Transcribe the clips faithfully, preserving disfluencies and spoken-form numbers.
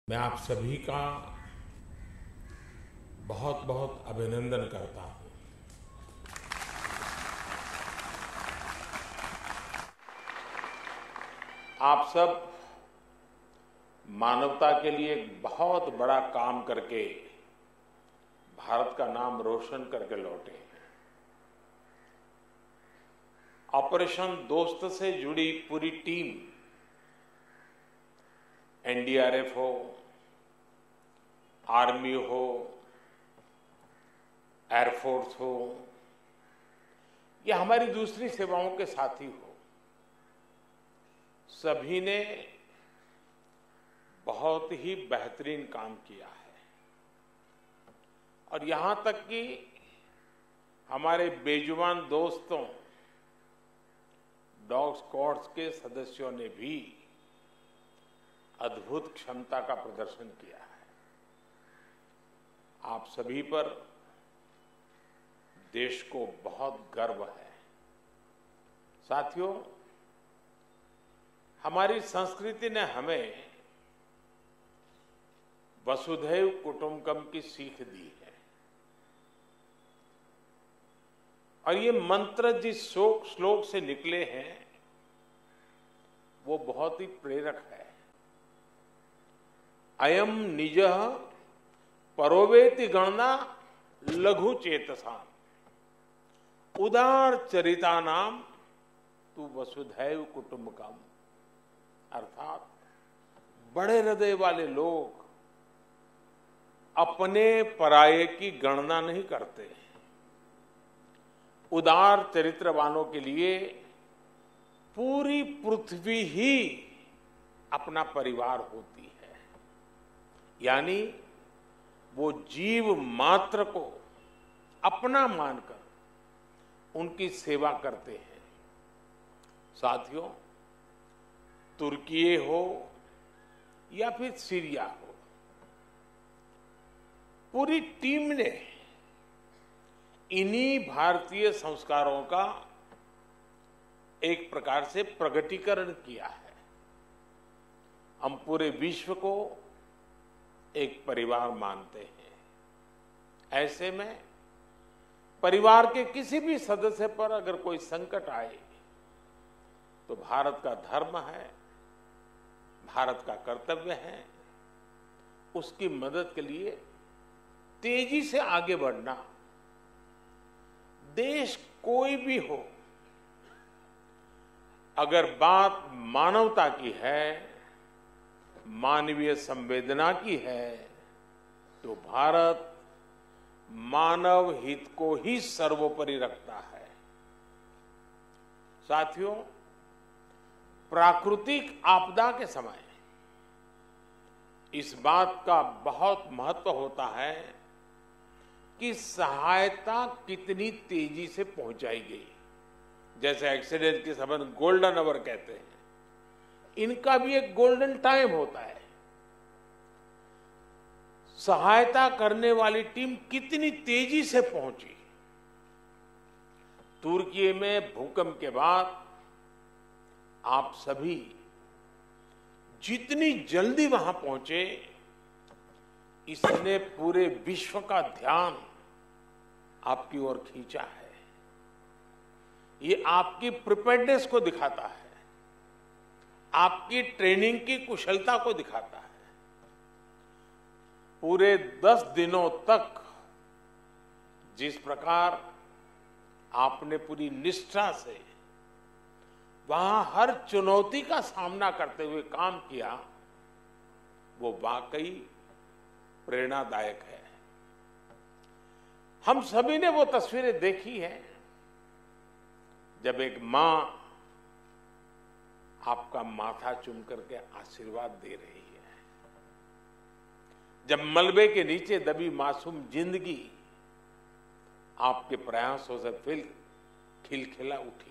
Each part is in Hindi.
मैं आप सभी का बहुत बहुत अभिनंदन करता हूं। आप सब मानवता के लिए एक बहुत बड़ा काम करके भारत का नाम रोशन करके लौटे हैं। ऑपरेशन दोस्त से जुड़ी पूरी team, N D R F हो, आर्मी हो, एयरफोर्स हो या हमारी दूसरी सेवाओं के साथी हो, सभी ने बहुत ही बेहतरीन काम किया है। और यहां तक कि हमारे बेजुबान दोस्तों डॉग स्क्वाड्स के सदस्यों ने भी अद्भुत क्षमता का प्रदर्शन किया है। आप सभी पर देश को बहुत गर्व है। साथियों, हमारी संस्कृति ने हमें वसुधैव कुटुंबकम की सीख दी है और ये मंत्र जिस श्लोक से निकले हैं वो बहुत ही प्रेरक है। अयम निजः परोवेति गणना लघु चेतसा उदार चरिता नाम तू वसुधैव कुटुंबकम। अर्थात बड़े हृदय वाले लोग अपने पराये की गणना नहीं करते। उदार चरित्र वालों के लिए पूरी पृथ्वी ही अपना परिवार होती है। यानी वो जीव मात्र को अपना मानकर उनकी सेवा करते हैं। साथियों, तुर्की हो या फिर सीरिया हो, पूरी टीम ने इन्हीं भारतीय संस्कारों का एक प्रकार से प्रगटीकरण किया है। हम पूरे विश्व को एक परिवार मानते हैं। ऐसे में परिवार के किसी भी सदस्य पर अगर कोई संकट आए तो भारत का धर्म है, भारत का कर्तव्य है उसकी मदद के लिए तेजी से आगे बढ़ना। देश कोई भी हो, अगर बात मानवता की है, मानवीय संवेदना की है, तो भारत मानव हित को ही सर्वोपरि रखता है। साथियों, प्राकृतिक आपदा के समय इस बात का बहुत महत्व होता है कि सहायता कितनी तेजी से पहुंचाई गई। जैसे एक्सीडेंट के समय गोल्डन आवर कहते हैं, इनका भी एक गोल्डन टाइम होता है। सहायता करने वाली टीम कितनी तेजी से पहुंची। तुर्की में भूकंप के बाद आप सभी जितनी जल्दी वहां पहुंचे, इसने पूरे विश्व का ध्यान आपकी ओर खींचा है। ये आपकी प्रिपेयर्डनेस को दिखाता है, आपकी ट्रेनिंग की कुशलता को दिखाता है। पूरे दस दिनों तक जिस प्रकार आपने पूरी निष्ठा से वहां हर चुनौती का सामना करते हुए काम किया, वो वाकई प्रेरणादायक है। हम सभी ने वो तस्वीरें देखी हैं जब एक मां आपका माथा चूम करके आशीर्वाद दे रही है, जब मलबे के नीचे दबी मासूम जिंदगी आपके प्रयासों से फिर खिलखिला उठी।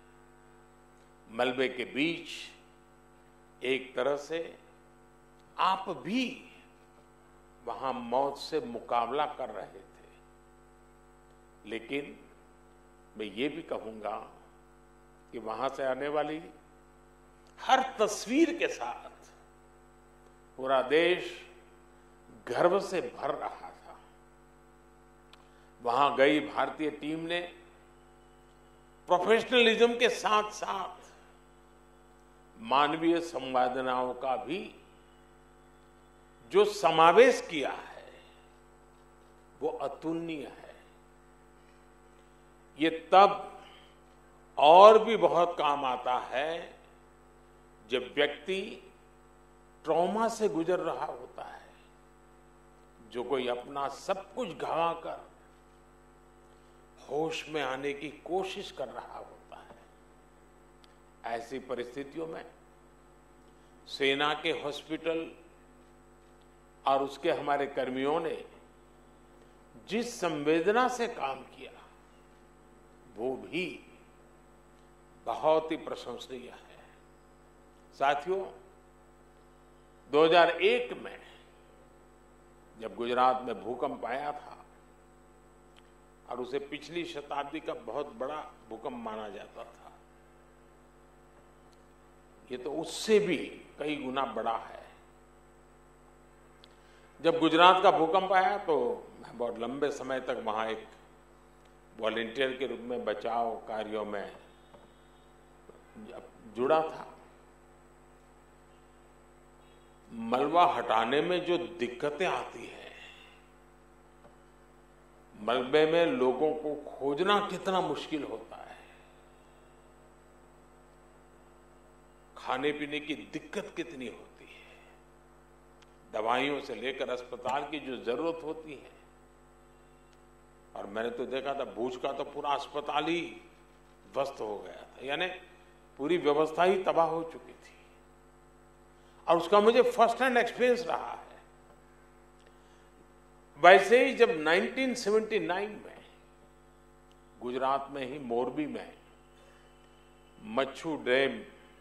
मलबे के बीच एक तरह से आप भी वहां मौत से मुकाबला कर रहे थे। लेकिन मैं ये भी कहूंगा कि वहां से आने वाली हर तस्वीर के साथ पूरा देश गर्व से भर रहा था। वहां गई भारतीय टीम ने प्रोफेशनलिज्म के साथ साथ मानवीय संवेदनाओं का भी जो समावेश किया है वो अतुलनीय है। ये तब और भी बहुत काम आता है जब व्यक्ति ट्रॉमा से गुजर रहा होता है, जो कोई अपना सब कुछ गंवा कर होश में आने की कोशिश कर रहा होता है। ऐसी परिस्थितियों में सेना के हॉस्पिटल और उसके हमारे कर्मियों ने जिस संवेदना से काम किया वो भी बहुत ही प्रशंसनीय है। साथियों, दो हज़ार एक में जब गुजरात में भूकंप आया था और उसे पिछली शताब्दी का बहुत बड़ा भूकंप माना जाता था, ये तो उससे भी कई गुना बड़ा है। जब गुजरात का भूकंप आया तो मैं बहुत लंबे समय तक वहां एक वॉलंटियर के रूप में बचाव कार्यों में जुड़ा था। मलबा हटाने में जो दिक्कतें आती हैं, मलबे में लोगों को खोजना कितना मुश्किल होता है, खाने पीने की दिक्कत कितनी होती है, दवाइयों से लेकर अस्पताल की जो जरूरत होती है। और मैंने तो देखा था भूज का तो पूरा अस्पताल ही ध्वस्त हो गया था, यानी पूरी व्यवस्था ही तबाह हो चुकी थी। और उसका मुझे फर्स्ट हैंड एक्सपीरियंस रहा है। वैसे ही जब उन्नीस सौ उन्यासी में गुजरात में ही मोरबी में मच्छू डैम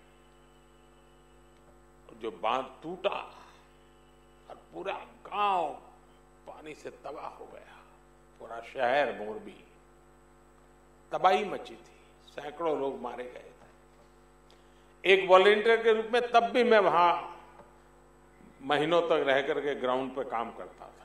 जो बांध टूटा और पूरा गांव पानी से तबाह हो गया, पूरा शहर मोरबी तबाही मची थी, सैकड़ों लोग मारे गए थे। एक वॉलंटियर के रूप में तब भी मैं वहां महीनों तक रह करके ग्राउंड पर काम करता था।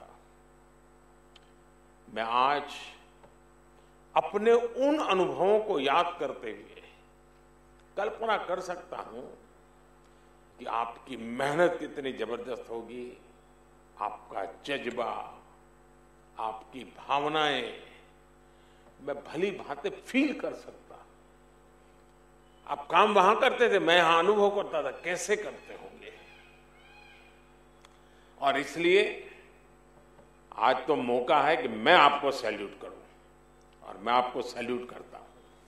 मैं आज अपने उन अनुभवों को याद करते हुए कल्पना कर सकता हूं कि आपकी मेहनत कितनी जबरदस्त होगी, आपका जज्बा, आपकी भावनाएं मैं भली भांति फील कर सकता। आप काम वहां करते थे, मैं यहां अनुभव करता था कैसे करते होंगे। और इसलिए आज तो मौका है कि मैं आपको सैल्यूट करूं और मैं आपको सैल्यूट करता हूं।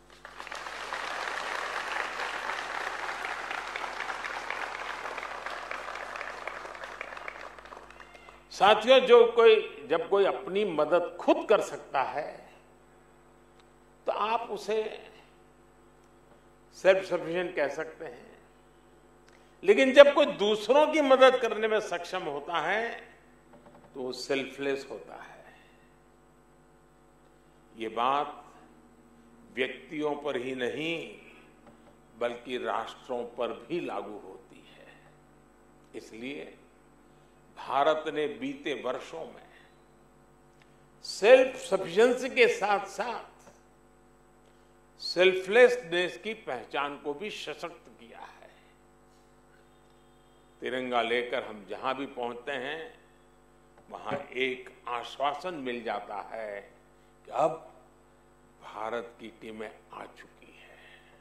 साथियों, जो कोई जब कोई अपनी मदद खुद कर सकता है तो आप उसे सेल्फ सफिशिएंट कह सकते हैं, लेकिन जब कोई दूसरों की मदद करने में सक्षम होता है तो वो सेल्फलेस होता है। ये बात व्यक्तियों पर ही नहीं बल्कि राष्ट्रों पर भी लागू होती है। इसलिए भारत ने बीते वर्षों में सेल्फ सफिशिएंसी के साथ साथ सेल्फलेसनेस की पहचान को भी सशक्त किया है। तिरंगा लेकर हम जहां भी पहुंचते हैं वहां एक आश्वासन मिल जाता है कि अब भारत की टीमें आ चुकी है,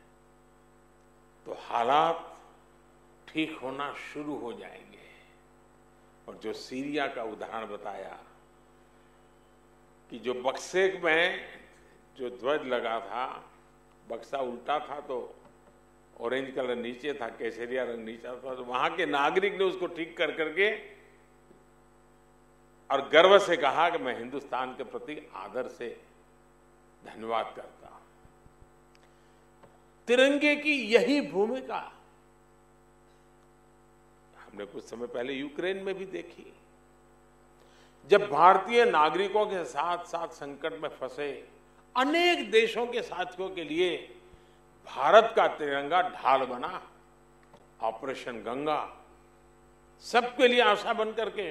तो हालात ठीक होना शुरू हो जाएंगे। और जो सीरिया का उदाहरण बताया कि जो बक्से में जो ध्वज लगा था, बक्सा उल्टा था तो ऑरेंज कलर नीचे था, केसरिया रंग नीचे था, तो वहां के नागरिक ने उसको ठीक कर करके और गर्व से कहा कि मैं हिंदुस्तान के प्रति आदर से धन्यवाद करता हूं। तिरंगे की यही भूमिका हमने कुछ समय पहले यूक्रेन में भी देखी। जब भारतीय नागरिकों के साथ साथ संकट में फंसे अनेक देशों के साथियों के लिए भारत का तिरंगा ढाल बना। ऑपरेशन गंगा सबके लिए आशा बन करके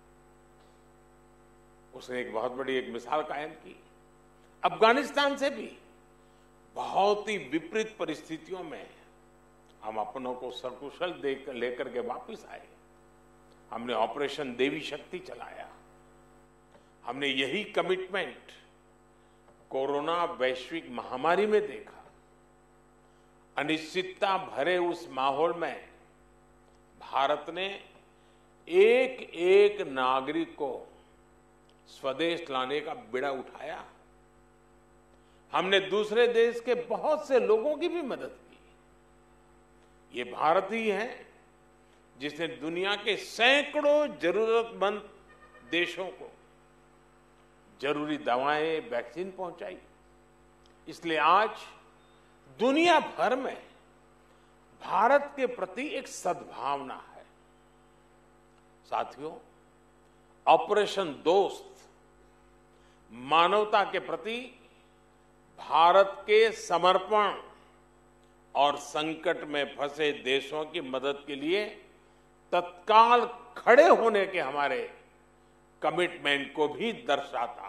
उसने एक बहुत बड़ी एक मिसाल कायम की। अफगानिस्तान से भी बहुत ही विपरीत परिस्थितियों में हम अपनों को सकुशल देकर लेकर के वापस आए। हमने ऑपरेशन देवी शक्ति चलाया। हमने यही कमिटमेंट कोरोना वैश्विक महामारी में देखा। अनिश्चितता भरे उस माहौल में भारत ने एक एक नागरिक को स्वदेश लाने का बीड़ा उठाया। हमने दूसरे देश के बहुत से लोगों की भी मदद की। ये भारत ही है जिसने दुनिया के सैकड़ों जरूरतमंद देशों को जरूरी दवाएं, वैक्सीन पहुंचाई। इसलिए आज दुनिया भर में भारत के प्रति एक सद्भावना है। साथियों, ऑपरेशन दोस्त मानवता के प्रति भारत के समर्पण और संकट में फंसे देशों की मदद के लिए तत्काल खड़े होने के हमारे कमिटमेंट को भी दर्शाता है।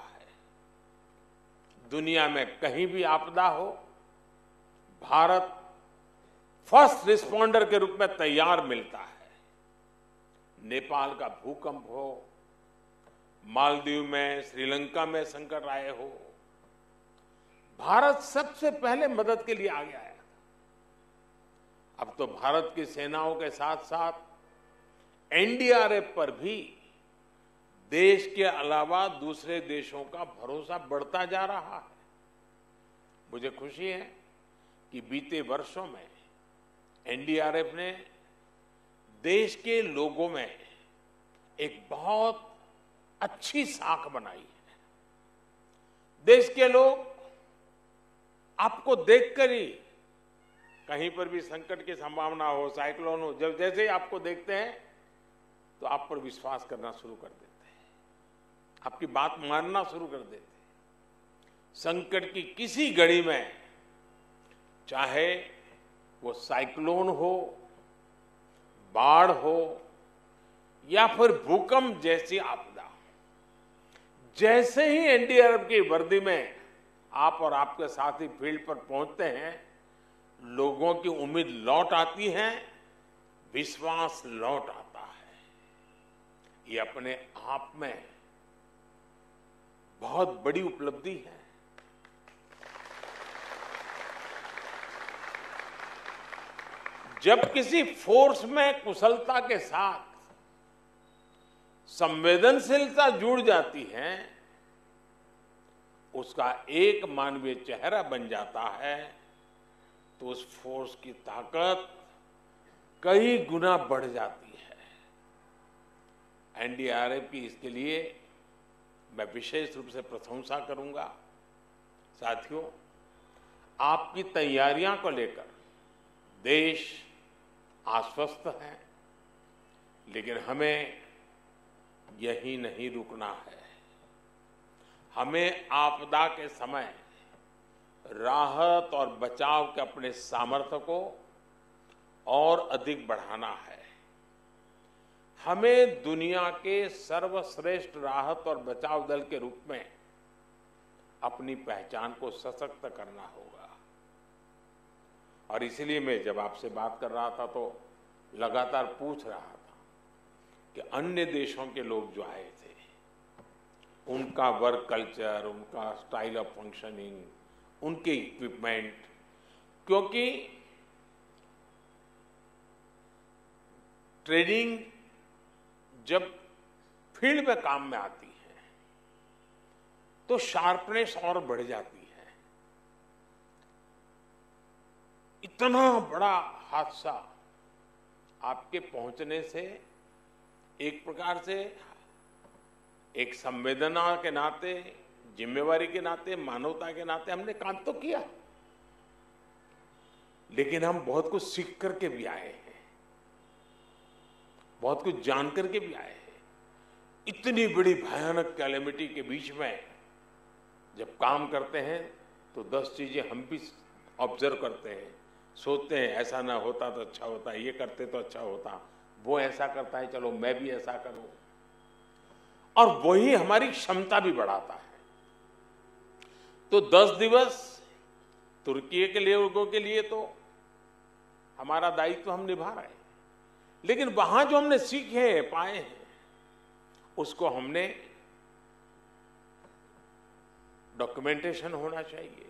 दुनिया में कहीं भी आपदा हो, भारत फर्स्ट रिस्पॉन्डर के रूप में तैयार मिलता है। नेपाल का भूकंप हो, मालदीव में, श्रीलंका में संकट आए हो, भारत सबसे पहले मदद के लिए आगे आया। अब तो भारत की सेनाओं के साथ साथ एनडीआरएफ पर भी देश के अलावा दूसरे देशों का भरोसा बढ़ता जा रहा है। मुझे खुशी है कि बीते वर्षों में एनडीआरएफ ने देश के लोगों में एक बहुत अच्छी साख बनाई है। देश के लोग आपको देखकर ही कहीं पर भी संकट की संभावना हो, साइक्लोन हो, जब जैसे ही आपको देखते हैं तो आप पर विश्वास करना शुरू कर देते हैं, आपकी बात मानना शुरू कर देते हैं। संकट की किसी घड़ी में, चाहे वो साइक्लोन हो, बाढ़ हो या फिर भूकंप जैसी आपदा, जैसे ही एनडीआरएफ की वर्दी में आप और आपके साथी फील्ड पर पहुंचते हैं, लोगों की उम्मीद लौट आती है, विश्वास लौट आता है। ये अपने आप में बहुत बड़ी उपलब्धि है। जब किसी फोर्स में कुशलता के साथ संवेदनशीलता जुड़ जाती है, उसका एक मानवीय चेहरा बन जाता है, तो उस फोर्स की ताकत कई गुना बढ़ जाती है। एनडीआरएफ की इसके लिए मैं विशेष रूप से प्रशंसा करूंगा। साथियों, आपकी तैयारियां को लेकर देश आश्वस्त है, लेकिन हमें यही नहीं रुकना है। हमें आपदा के समय राहत और बचाव के अपने सामर्थ्य को और अधिक बढ़ाना है। हमें दुनिया के सर्वश्रेष्ठ राहत और बचाव दल के रूप में अपनी पहचान को सशक्त करना होगा। और इसलिए मैं जब आपसे बात कर रहा था तो लगातार पूछ रहा था कि अन्य देशों के लोग जो आए थे, उनका वर्क कल्चर, उनका स्टाइल ऑफ फंक्शनिंग, उनके इक्विपमेंट, क्योंकि ट्रेनिंग जब फील्ड में काम में आती है तो शार्पनेस और बढ़ जाती है। इतना बड़ा हादसा आपके पहुंचने से एक प्रकार से एक संवेदना के नाते, जिम्मेवारी के नाते, मानवता के नाते हमने काम तो किया, लेकिन हम बहुत कुछ सीख करके भी आए हैं, बहुत कुछ जान करके भी आए हैं। इतनी बड़ी भयानक कैलेमिटी के बीच में जब काम करते हैं तो दस चीजें हम भी ऑब्जर्व करते हैं, सोचते हैं ऐसा ना होता तो अच्छा होता, ये करते तो अच्छा होता, वो ऐसा करता है, चलो मैं भी ऐसा करूं, और वही हमारी क्षमता भी बढ़ाता है। तो दस दिवस तुर्की के लोगों के लिए तो हमारा दायित्व हम निभा रहे हैं, लेकिन वहां जो हमने सीखे हैं, पाए हैं, उसको हमने डॉक्यूमेंटेशन होना चाहिए,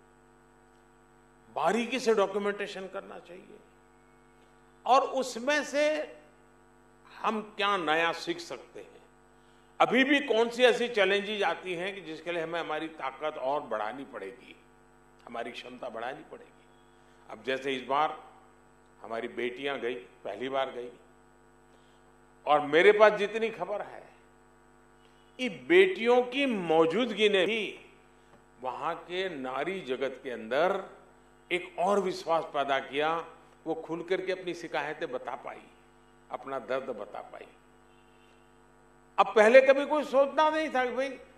बारीकी से डॉक्यूमेंटेशन करना चाहिए, और उसमें से हम क्या नया सीख सकते हैं। अभी भी कौन सी ऐसी चैलेंजेस आती हैं कि जिसके लिए हमें हमारी ताकत और बढ़ानी पड़ेगी, हमारी क्षमता बढ़ानी पड़ेगी। अब जैसे इस बार हमारी बेटियां गई, पहली बार गई, और मेरे पास जितनी खबर है, ये बेटियों की मौजूदगी ने भी वहां के नारी जगत के अंदर एक और विश्वास पैदा किया। वो खुल करके अपनी शिकायतें बता पाई, अपना दर्द बता पाई। अब पहले कभी कोई सोचना नहीं था कि भाई